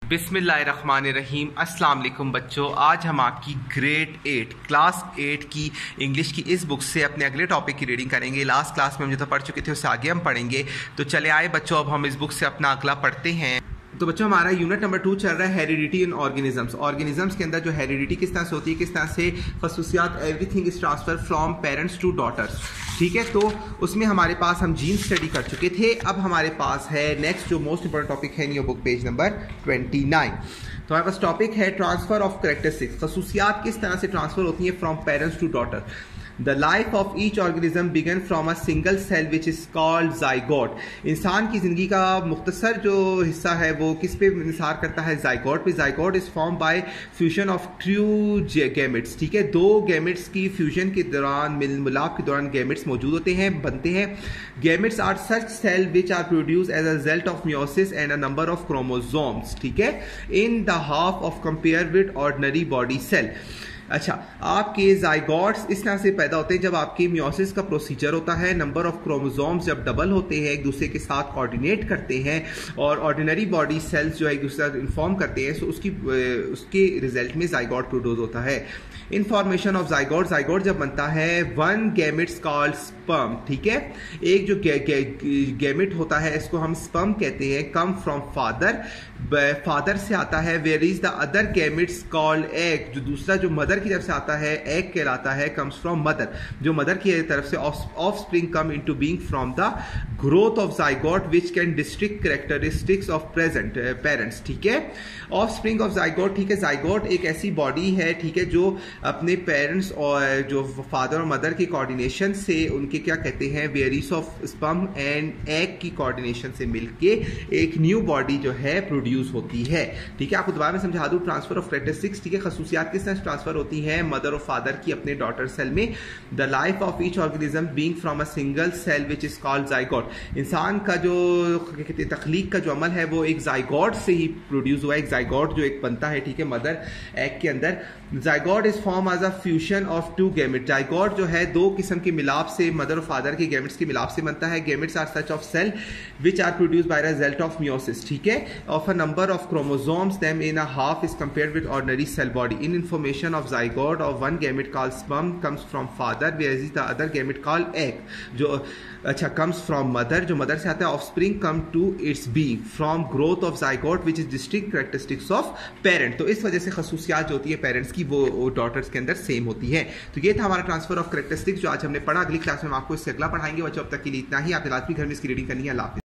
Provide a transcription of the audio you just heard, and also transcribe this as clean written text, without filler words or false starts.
बिस्मिल्लाहिर्रहमानिर्रहीम। अस्सलाम वालेकुम बच्चों, आज हम आपकी ग्रेड 8 क्लास 8 की इंग्लिश की इस बुक से अपने अगले टॉपिक की रीडिंग करेंगे। लास्ट क्लास में हम जो तो पढ़ चुके थे उससे आगे हम पढ़ेंगे। तो चले आए बच्चों, अब हम इस बुक से अपना अगला पढ़ते हैं। तो बच्चों हमारा यूनिट नंबर 2 चल रहा है हेरिडिटी इन ऑर्गेनिजम्स। ऑर्गेनिजम्स के अंदर जो हेरिडिटी किस तरह से होती है, किस तरह से खसूसियात everything is transfer from parents to daughters. ठीक है, तो उसमें हमारे पास हम जीन स्टडी कर चुके थे। अब हमारे पास है नेक्स्ट जो मोस्ट इंपॉर्टेंट टॉपिक है in your book, page number 29। तो हमारे पास टॉपिक है ट्रांसफर ऑफ कैरेक्टरिस्टिक्स। खसूसियात किस तरह से ट्रांसफर होती है from parents to daughter. The life of each organism began from a single cell which is called zygote। इंसान की ज़िंदगी का मुख्तसर जो हिस्सा है वो किस पे इंसार करता है, zygote पे। zygote is formed by fusion of two gametes। ठीक है, दो gametes की फ्यूजन के दौरान, मिलाप के दौरान gametes मौजूद होते हैं, बनते हैं। gametes are such cell which are produced as a result of meiosis and a number of chromosomes। ठीक है, in the half of compare with ordinary body cell। अच्छा, आपके जाइगोट्स इस तरह से पैदा होते हैं जब आपके मियोसिस का प्रोसीजर होता है। नंबर ऑफ क्रोमोसोम्स जब डबल होते हैं, एक दूसरे के साथ कोऑर्डिनेट करते हैं और ऑर्डिनरी बॉडी सेल्स जो है एक दूसरे से इन्फॉर्म करते हैं, सो उसके रिजल्ट में जाइगोट प्रोड्यूस होता है। इनफॉर्मेशन ऑफ जाइगोट, जाइगोट जब बनता है वन गैमेट्स कॉल्ड स्पर्म। ठीक है, एक जो गैमेट होता है इसको हम स्पर्म कहते हैं, कम फ्रॉम फादर, फादर से आता है। Where is the other gametes called egg, जो दूसरा जो मदर की तरफ से आता है एग कहलाता है, कम्स फ्रॉम मदर, जो मदर की तरफ से। Offspring come into being from the growth of zygote which can district characteristics of present parents. ठीक है, ऑफ स्प्रिंग ऑफ जाइगोट। ठीक है, जाइगोट एक ऐसी बॉडी है, ठीक है, जो अपने पेरेंट्स और जो फादर और मदर के कोऑर्डिनेशन से, उनके क्या कहते हैं, various of sperm and egg की कोऑर्डिनेशन से मिलके एक न्यू बॉडी जो है प्रोड्यूस होती है। ठीक है, आपको दोबारा में समझा दूं, ट्रांसफर ऑफ कैरेक्टरिस्टिक्स। ठीक है, खसूसियात किस तरह ट्रांसफर होती है मदर और फादर की अपने डॉटर सेल में। The life of each organism being from a single cell which is called zygote. इंसान का जो कहते हैं तख्लीक का जो अमल है वो एक जाइगोट से ही प्रोड्यूस हुआ है। एक जाइगोट जो एक बनता है, ठीक है, मदर एग के अंदर। Zygote is form as a fusion of two gamete. Zygote जो है दो किस्म के मिलाप से, मदर और फादर के गैमेट्स के मिलाप से बनता है। Gametes are such of cell which are produced by result of meiosis. ठीक है, of a number of chromosomes them in a half is compared with ordinary cell body. In information of zygote of one gamete called sperm comes from father, whereas the other gamete called egg जो अच्छा comes from mother, जो mother से आता है। offspring come to its being from growth of zygote which is distinct characteristics of parent। तो इस वजह से खसूसियात जो होती है पेरेंट्स की वो डॉटर्स के अंदर सेम होती है। तो ये था हमारा ट्रांसफर ऑफ कैरेक्टरिस्टिक्स जो आज हमने पढ़ा। अगली क्लास में हम आपको इससे अगला पढ़ाएंगे। बच्चों अब तक के लिए इतना ही। आपने लाजमी घर में इसकी रीडिंग करनी है। अल्लाह हाफिज़।